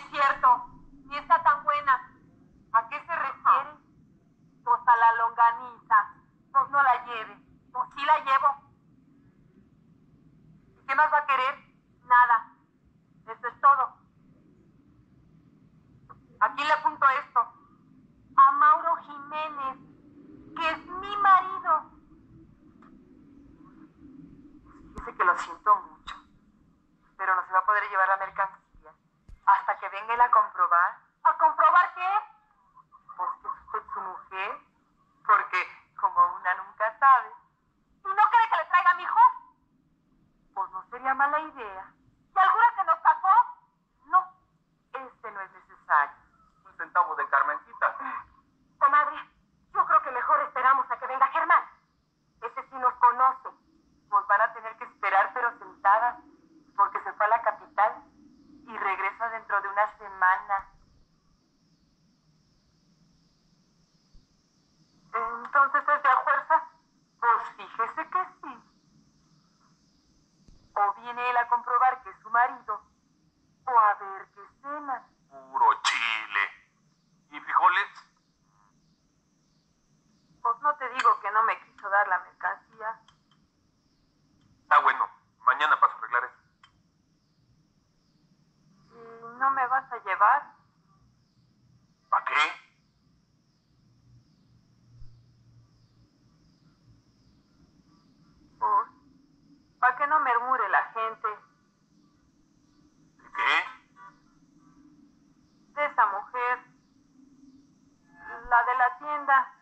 es cierto, ni está tan buena. ¿A qué se refiere? Pues a la longaniza. Pues no la lleve. Pues sí la llevo. ¿Y qué más va a querer? Nada. Eso es todo. Aquí le apunto esto. A Mauro Jiménez, que es mi marido. Dice que lo siento mucho, pero no se va a poder llevar la mercancía hasta que venga él a comprobar. ¿A comprobar qué? Pues que es usted su mujer, porque como una nunca sabe. ¿Y no cree que le traiga a mi hijo? Pues no sería mala idea. ¿Y alguna que nos pasó? No, este no es necesario. Un centavo de Carmencita. Comadre, yo creo que mejor esperamos a que venga Germán. Ese sí nos conoce. Pues van a tener que esperar, pero sentadas, porque se fue a la capital y regresa dentro de una semana. Entonces, ¿es de a fuerza? Pues fíjese que sí. O viene él a comprobar que es su marido, o a ver qué cenan. Puro chile. ¿Y frijoles? Pues no te digo que no me quiso dar la mercancía. Está bueno. Mañana paso a arreglar eso. ¿Y no me vas a llevar? ¿Para qué? Pues, para que no murmure la gente ¿Qué? de esa mujer, la de la tienda.